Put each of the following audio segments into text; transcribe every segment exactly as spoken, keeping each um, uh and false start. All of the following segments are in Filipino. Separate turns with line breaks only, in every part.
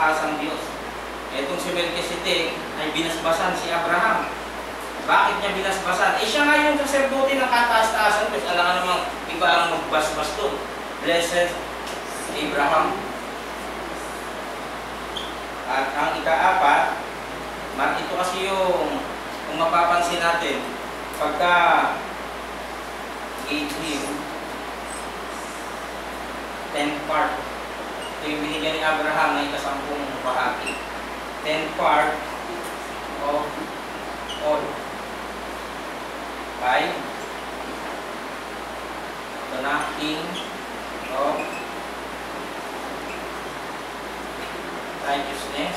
kataas-taasang Diyos. Itong si Melchizedek ay binasbasan si Abraham. Bakit niya binasbasan? Eh siya nga yung saserdote ng kataas-taasan Diyos. Alam nga namang iba ang magbasbas doon. Blessed Abraham. At ang ika-apat, ito kasi yung, kung mapapansin natin, pagka gave him ten part, ito yung binigyan ni Abraham na ikasampung bahagi. Ten part of all. Five. Ito na, king of righteousness.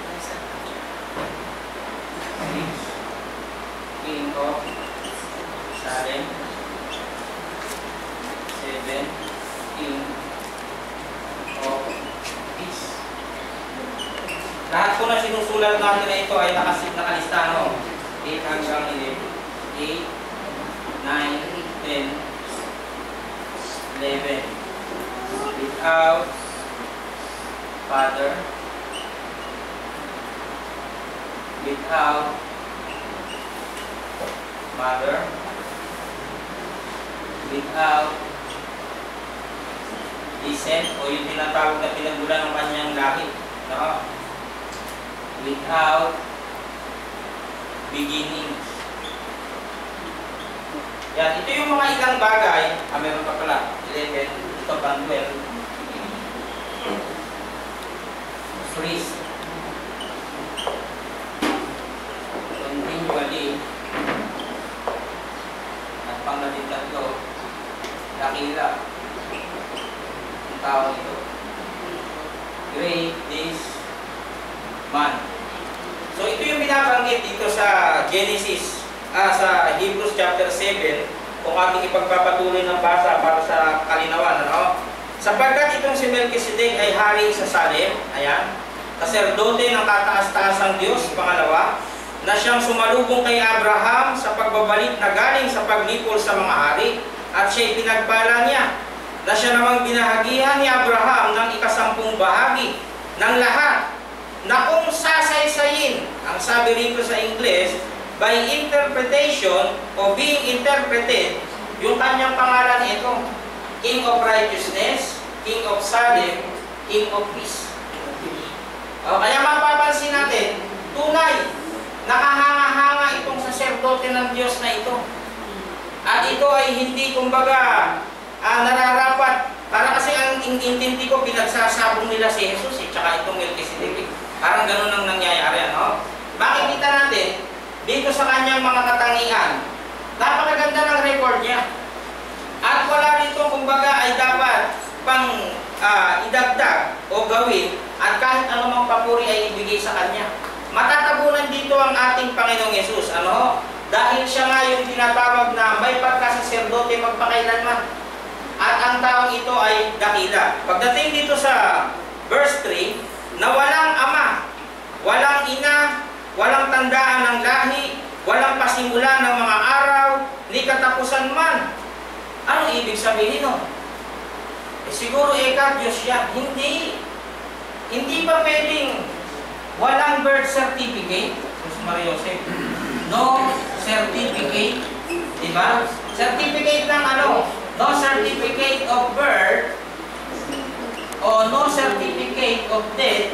Six. King of Salem. Seven. King of peace. Lahat po na sinusulat natin na ito ay nakasit nakalista, no? eight hanggang eleven. eight, nine, ten, eleven. Without Father, without Mother, without descent o yung tinatawag na pinagmulan ng kanyang lahi, no? Without beginnings. Yan, ito yung mga ilang bagay. Ah, meron pa pala. eleven, ito pang twelve. Priest. Continually. At pang-labing tatlo, dakila. Ang tao ito. Great this man. So ito yung binabanggit dito sa Genesis, ah, sa Hebrews chapter seven, kung ating ipagpapatuloy ng basa para sa kalinawan, ano? Sapagkat itong si Melchizedek ay hari sa Salem, ayan, saserdote ng kataas-taasang Diyos, pangalawa, na siyang sumalubong kay Abraham sa pagbabalik na galing sa paglipol sa mga hari, at siya'y pinagpala niya, na siya namang binahagihan ni Abraham ng ikasampung bahagi ng lahat, na kung sasaysayin, ang sabi rito sa Ingles, by interpretation o being interpreted, yung kanyang pangalan ito, King of Righteousness, King of Salem, King of Peace. O, kaya mapapansin natin, tunay, nakahanga-hanga itong saserdote ng Diyos na ito. At ito ay hindi, kumbaga, ah, nararapat. Para kasi ang intindi ko, pinagsasabong nila si Jesus, eh, tsaka itong Melchizedek. Parang ganun ang nangyayari, ano? Makikita natin, dito sa kanyang mga katangian, napakaganda ng record niya. At wala rito, kumbaga, ay dapat pang uh, idagdag o gawin at kahit anumang papuri ay ibigay sa kanya. Matatabunan dito ang ating Panginoong Yesus, ano? Dahil siya nga yung tinatawag na may pagkasaserdote magpakailanman. At ang taong ito ay dakila. Pagdating dito sa verse three, na walang ama, walang ina, walang tandaan ng lahi, walang pasimula ng mga araw, ni katapusan man. Ano ibig sabihin nun? Eh, siguro eka, Diyos yan. Hindi. Hindi pa pwedeng walang birth certificate. Jose Maria Jose. No certificate. Diba? Certificate ng ano? No certificate of birth o no certificate of death.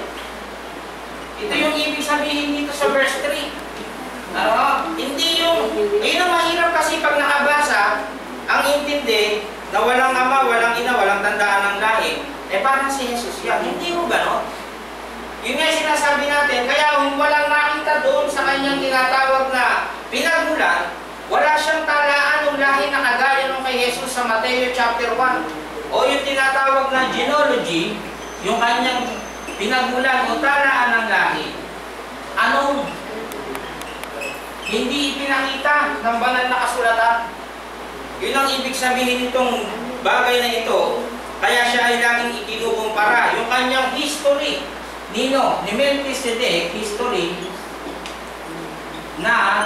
Ito yung ibig sabihin dito sa verse three. Ano? Hindi yung, yun ang mahirap kasi pag nakabasa, ang intindi na walang ama, walang ina, walang tandaan ng lahi, eh parang si Jesus yan. Hindi mo gano'n? Yun nga sinasabi natin, kaya walang nakita doon sa kanyang tinatawag na pinagmulan, wala siyang talaan ng lahi na kagaya nung kay Jesus sa Mateo chapter one. O yung tinatawag na genealogy, yung kanyang pinagmulan o talaan ng lahi. Anong hindi ipinakita ng banal na kasulatan? Yun ang ibig sabihin nitong bagay na ito. Kaya siya ay laging ikinukumpara. Yung kanyang history, nino, ni Melchizedek, history, na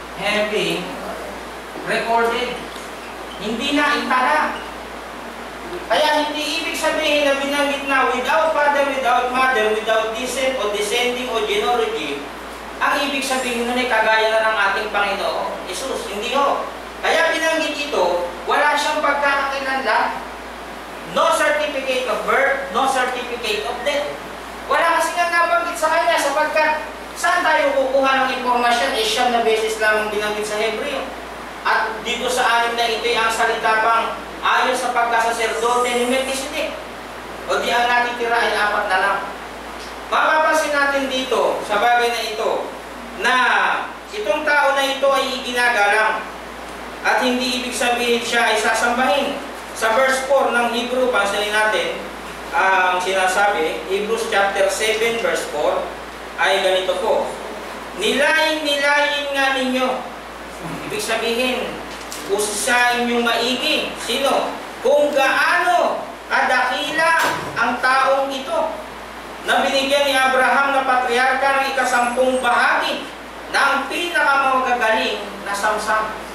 having recorded, hindi na itala. Kaya hindi ibig sabihin na binanggit na without father, without mother, without descent o descending o genealogy, ang ibig sabihin nun ay kagaya na ng ating Panginoon Jesus. Hindi ho. Kaya binanggit ito, wala siyang pagkakakilanlan. No certificate of birth, no certificate of death. Wala kasi nga nabanggit sa kanya sapagkat saan tayo kukuha ng impormasyon? Eh, siyam na beses lamang binanggit sa Hebreo. At dito sa anim na ito ang salita pang ayon sa pagkasaserdote ni Melchizedek. O di ang natitira ay apat na lang. Mapapansin natin dito sa bagay na ito na itong tao na ito ay iginagalang at hindi ibig sabihin siya ay sasambahin. Sa verse four ng Hebrew, pansinin natin ang sinasabi, Hebrews chapter seven verse four ay ganito po. Nilayin-nilayin nga ninyo. Ibig sabihin, usasain yung maigi. Sino? Kung gaano kadakila ang taong ito na binigyan ni Abraham na patriarka ng ikasampung bahagi ng pinakamagagaling na samsam.